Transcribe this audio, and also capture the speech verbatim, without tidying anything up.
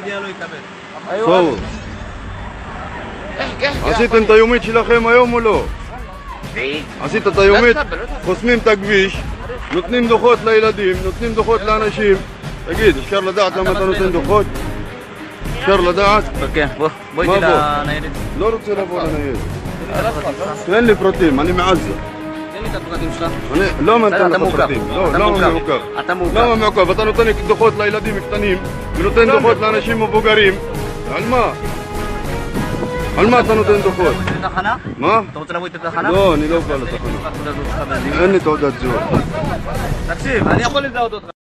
מגיע לו יקבל. סורו. עשיתם את היומית שלכם היום או לא? עשית את היומית? חוסמים את הכביש, נותנים דוחות לילדים, נותנים דוחות לאנשים. תגיד, אפשר לדעת למה אתה נותן דוחות? אפשר לדעת? כן, בוא, בוא איתי לניידת. לא רוצה לבוא לניידת. תן לי פרטים, אני מעזה. תן לי את הפרטים שלך. אני לא נותן לך פרטים. לא, למה מעוכב? אתה מעוכב. למה מעוכב? אתה נותן דוחות לילדים קטנים ונותן דוחות לאנשים מבוגרים. על מה? על מה אתה נותן דוחות? מה? אתה רוצה לבוא איתי לתחנה? לא, אני לא בא לתחנה. אין לי תעודת זהות. תקשיב, אני יכול לזהות אותך.